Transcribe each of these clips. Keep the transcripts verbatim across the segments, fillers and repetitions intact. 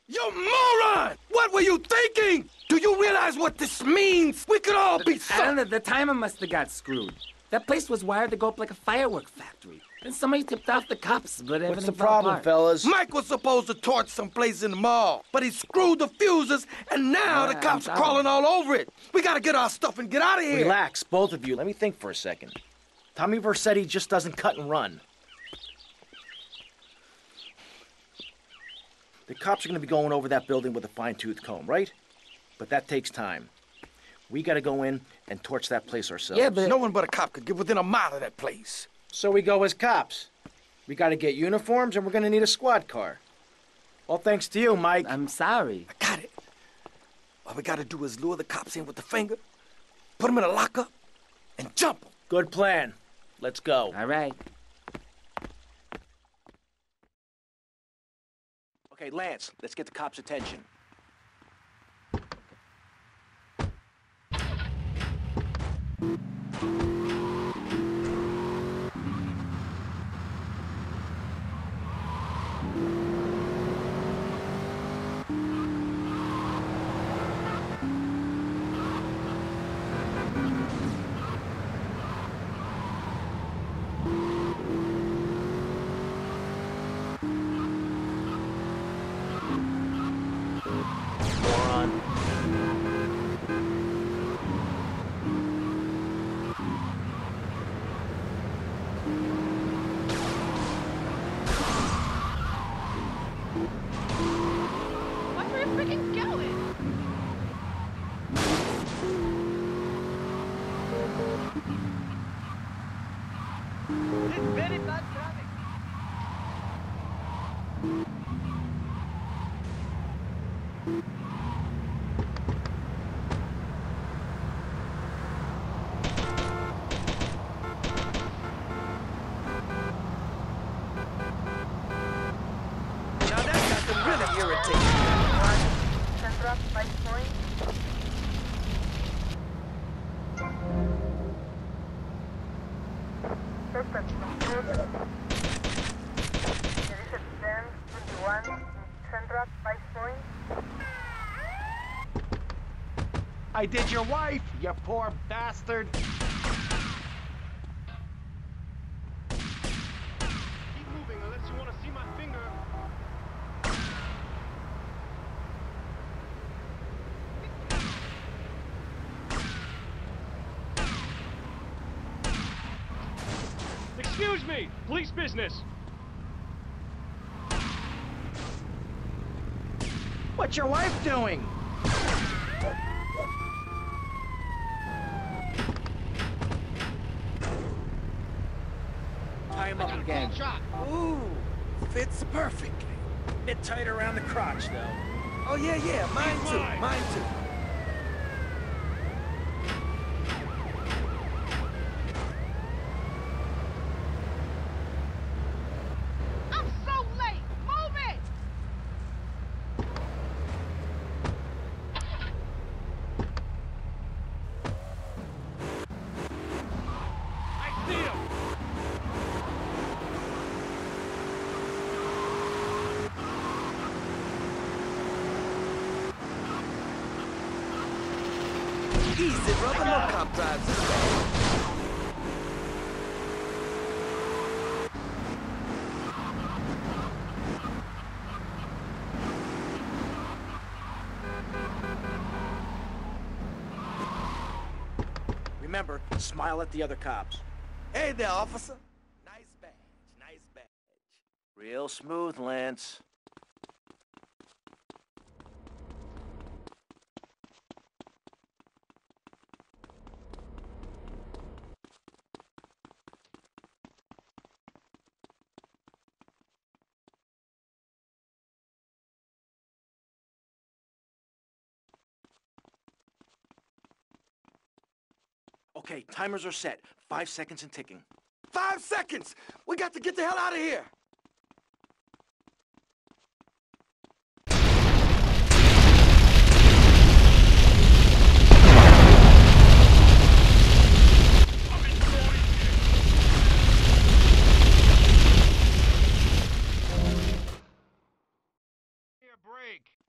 You moron! What were you thinking? Do you realize what this means? We could all be I don't so... know, the timer must have got screwed. That place was wired to go up like a firework factory. Then somebody tipped off the cops, but everything What's the fell problem, apart. fellas? Mike was supposed to torch someplace in the mall, but he screwed the fuses, and now Uh, the cops I'm are crawling all over it. We gotta get our stuff and get out of here. Relax, both of you. Let me think for a second. Tommy Vercetti just doesn't cut and run. The cops are going to be going over that building with a fine-tooth comb, right? But that takes time. We got to go in and torch that place ourselves. Yeah, but... No one but a cop could get within a mile of that place. So we go as cops. We got to get uniforms, and we're going to need a squad car. All thanks to you, Mike. I'm sorry. I got it. All we gotta do is lure the cops in with the finger, put them in a lockup, and jump them. Good plan. Let's go. All right. Okay, Lance, let's get the cops' attention. Moron. Watch where you're freaking going! It's very bad traffic. Now that got them really irritated. Central, five point. Suspect confused. Direct ten, twenty-one, Central, five point. I did your wife, you poor bastard. Keep moving unless you want to see my finger. Excuse me, police business. What's your wife doing? Tie him up again. Ooh, fits perfectly. Bit tight around the crotch, though. Oh, yeah, yeah, mine too, mine. mine too. I'm so late! Move it! I see him. Easy, brother, no cop drives this bad. Remember, smile at the other cops. Hey there, officer. Nice badge, nice badge. Real smooth, Lance. Okay, timers are set. Five seconds and ticking. Five seconds! We got to get the hell out of here! Here, break.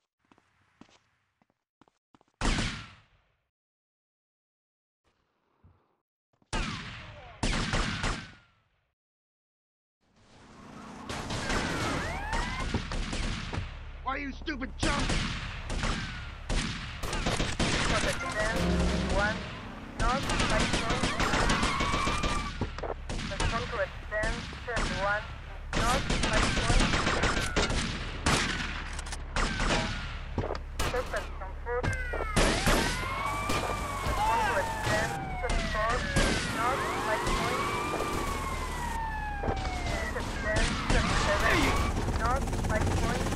out, you stupid chump! Stop at ten, one, north, right point. Respond to at ten, one, north, right point. Suspect from foot. Respond to at ten, four, north, right point. This is ten, seven, north, right point.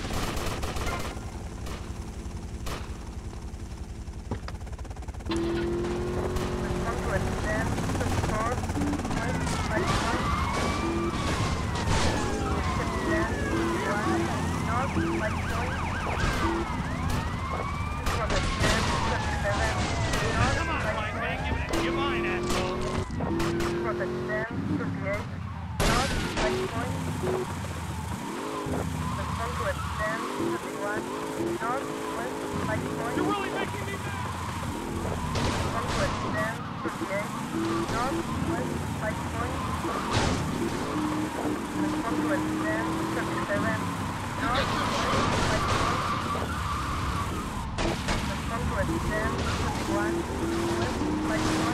Respond to at ten, four, west, right point. ten, one, north, right point. This was at ten, seven, north, right point. Give it, give mine, asshole! This was at ten, fifty-eight, north, right point. Respond to at ten, fifty-one, north, west, right point. You're really making me mad! Respond to at ten, fifty-eight, north, west, right point. Respond to at ten, fifty-seven, north, west, right point. Respond to at ten, fifty-one, west, right point.